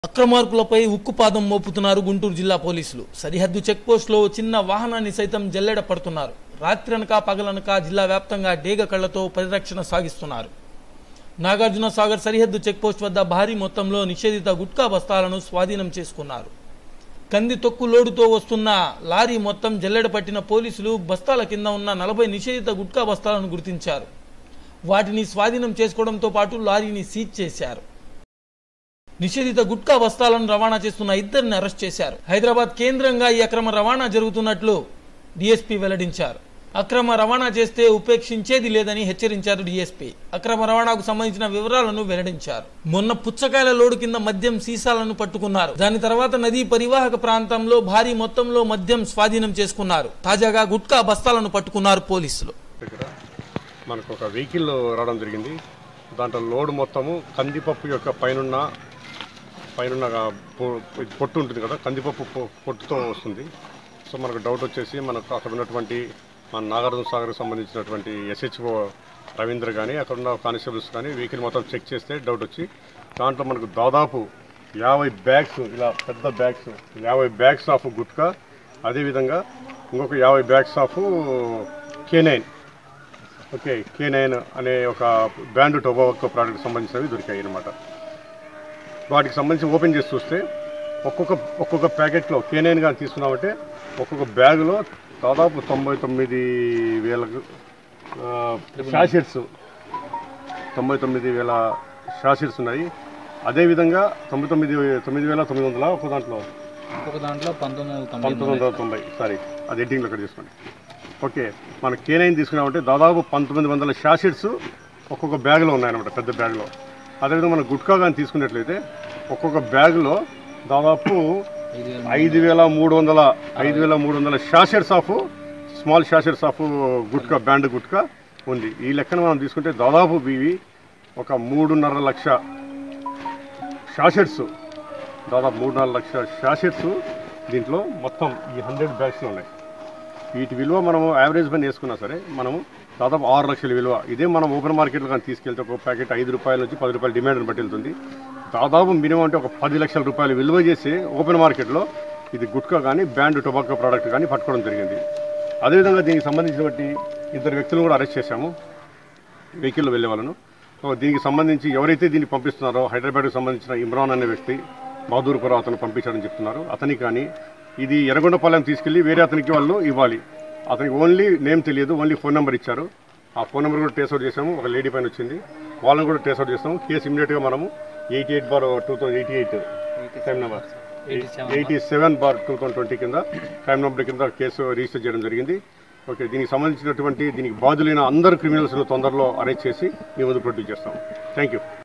అక్రమార్కులపై ఉక్కుపాదం మోపుతున్నారు గుంటూరు జిల్లా పోలీసులు. సరిహద్దు చెక్పోస్టులో చిన్న వాహనాన్ని సైతం జల్లెడ పడుతున్నారు. రాత్రనక పగలనక జిల్లా వ్యాప్తంగా డేగ కళ్లతో పరిరక్షణ సాగిస్తున్నారు. నాగార్జున సాగర్ సరిహద్దు చెక్పోస్ట్ వద్ద భారీ మొత్తంలో నిషేధిత గుట్కా బస్తాలను స్వాధీనం చేసుకున్నారు. కంది తొక్కు లోడుతో వస్తున్న లారీ మొత్తం జల్లెడ పట్టిన పోలీసులు బస్తాల కింద ఉన్న 40 నిషేధిత గుట్కా బస్తాలను గుర్తించారు. వాటిని స్వాధీనం చేసుకోవడంతో పాటు లారీని సీజ్ చేశారు. నిషేధిత గుట్కా బస్తాలను రవాణా చేస్తున్న ఇద్దరిని అరెస్ట్ చేశారు. హైదరాబాద్ కేంద్రంగా ఈ అక్రమ రవాణా జరుగుతున్నట్లు డీఎస్పీ వెల్లడించారు. అక్రమ రవాణా చేస్తే ఉపేక్షించేది లేదని హెచ్చరించారు డీఎస్పీ. అక్రమ రవాణాకు సంబంధించిన వివరాలను వెల్లడించారు. మొన్న పుచ్చకాయల లోడు కింద మద్యం సీసాలను పట్టుకున్నారు. దాని తర్వాత నదీ పరివాహక ప్రాంతంలో భారీ మొత్తంలో మద్యం స్వాధీనం చేసుకున్నారు. తాజాగా గుట్కా బస్తాలను పట్టుకున్నారు పోలీసులు. మనకు ఒక వెహికల్ రావడం జరిగింది. దాంట్లో లోడ్ మొత్తము కందిపప్పు యొక్క పైన పొట్టు ఉంటుంది కదా, కందిపప్పు పొట్టుతో వస్తుంది. సో మనకు డౌట్ వచ్చేసి మనకు అక్కడ ఉన్నటువంటి మన నాగార్జున సాగర్కి సంబంధించినటువంటి ఎస్హెచ్ఓ రవీంద్ర కానీ అక్కడ ఉన్న కానిస్టేబుల్స్ కానీ వెహికల్ మొత్తం చెక్ చేస్తే డౌట్ వచ్చి దాంట్లో మనకు దాదాపు 50 బ్యాగ్స్, ఇలా పెద్ద బ్యాగ్స్ 50 బ్యాగ్స్ ఆఫ్ గుట్కా, అదేవిధంగా ఇంకొక 50 బ్యాగ్స్ ఆఫ్ K9 K9 అనే ఒక బ్రాండ్ టొబాకో ప్రోడక్ట్కి సంబంధించినవి దొరికాయి అన్నమాట. వాటికి సంబంధించి ఓపెన్ చేసి చూస్తే ఒక్కొక్క ప్యాకెట్లో K9 కానీ తీసుకున్నామంటే ఒక్కొక్క బ్యాగులో దాదాపు 99,000 షాషెట్స్ 99,000 షాషెట్స్ ఉన్నాయి. అదేవిధంగా 99,900 ఒక దాంట్లో 1990 సారీ, అది ఎడ్డింగ్లో ఇక్కడ తీసుకోండి. ఓకే, మన K9 తీసుకున్నామంటే దాదాపు 1900 షాషెట్స్ ఒక్కొక్క బ్యాగ్లో ఉన్నాయన్నమాట, పెద్ద బ్యాగ్లో. అదేవిధంగా మన గుట్కా కానీ తీసుకున్నట్లయితే ఒక్కొక్క బ్యాగ్లో దాదాపు 5,300 sachets of small sachets of gutka, banned gutka ఉంది. ఈ లెక్కన మనం తీసుకుంటే దాదాపు ఇవి ఒక 3.5 లక్ష షాషెట్స్, దాదాపు 3.5 లక్ష షాషెట్స్ దీంట్లో మొత్తం ఈ 100 బ్యాగ్స్లో ఉన్నాయి. వీటి విలువ మనము యావరేజ్ పని వేసుకున్నా సరే మనము దాదాపు 6 లక్షల విలువ. ఇదే మనం ఓపెన్ మార్కెట్లో కానీ తీసుకెళ్తే ఒక ప్యాకెట్ 5 రూపాయల నుంచి 10 రూపాయల డిమాండ్ని బట్టి వెళ్తుంది. దాదాపు మినిమం అంటే ఒక 10 లక్షల రూపాయలు విలువ చేసి ఓపెన్ మార్కెట్లో ఇది గుట్కా కానీ బ్రాండ్ టొబాకో ప్రోడక్ట్ కానీ పట్టుకోవడం జరిగింది. అదేవిధంగా దీనికి సంబంధించినటువంటి 2 వ్యక్తులను కూడా అరెస్ట్ చేశాము, వెహికల్లో వెళ్ళే వాళ్ళను. దీనికి సంబంధించి ఎవరైతే దీన్ని పంపిస్తున్నారో హైదరాబాద్కి సంబంధించిన ఇమ్రాన్ అనే వ్యక్తి బహదూర్పురం అతను పంపించాడని చెప్తున్నారు. అతనికి కానీ ఇది ఎర్రగొండపాలెం తీసుకెళ్ళి వేరే అతనికి వాళ్ళు ఇవ్వాలి. అతనికి ఓన్లీ నేమ్ తెలియదు, ఓన్లీ ఫోన్ నెంబర్ ఇచ్చారు. ఆ ఫోన్ నెంబర్ కూడా ట్రేస్ అవుట్ చేసాము. ఒక లేడీ పైన వచ్చింది, వాళ్ళని కూడా ట్రేస్ అవుట్ చేస్తాము. కేసు ఇమీడియట్గా మనము 88/2088 క్రైమ్ నెంబర్ 87/2020 కింద క్రైమ్ నెంబర్ కింద కేసు రిజిస్టర్ చేయడం జరిగింది. ఓకే, దీనికి సంబంధించినటువంటి దీనికి బాధ్యులైన అందరు క్రిమినల్స్ను తొందరలో అరెస్ట్ చేసి మీ ముందు ప్రొడ్యూస్ చేస్తాము. Thank you.